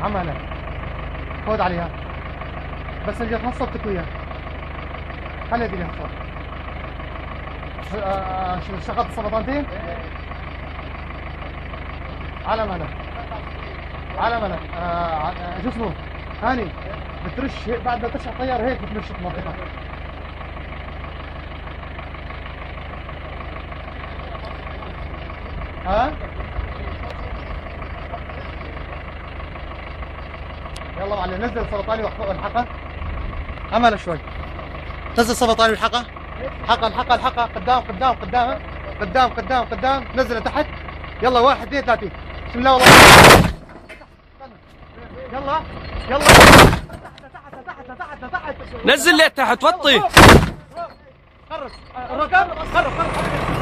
عمله خذ عليها بس رجعت نصبتك وياه. خلي هذيك الحصان. شغلت السرطانتين على ملك على ملك. شو اسمه هاني بترش بعد ما ترش الطيار هيك بتمشي المنطقه. ها يلا معلم نزل السرطاني والحقه. امل شوي نزل السرطاني والحقه. الحقه قدام قدام قدام قدام قدام قدام. نزل لتحت. يلا 1 2 3 بسم الله والله. يلا يلا نزل لتحت وطي. خرج الرقم. خرج